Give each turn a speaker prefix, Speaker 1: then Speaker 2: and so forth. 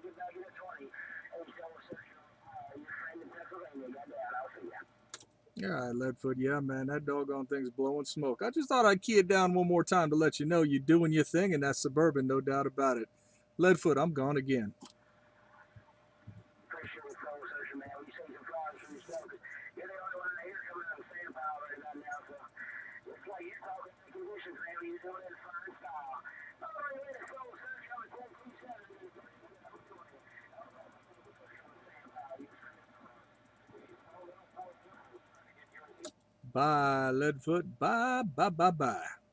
Speaker 1: All right, Leadfoot. Yeah, man, that doggone thing's blowing smoke. I just thought I'd key it down one more time to let you know you're doing your thing, and that's Suburban, no doubt about it. Leadfoot, I'm gone again. Bye, Leadfoot. Bye, bye, bye, bye.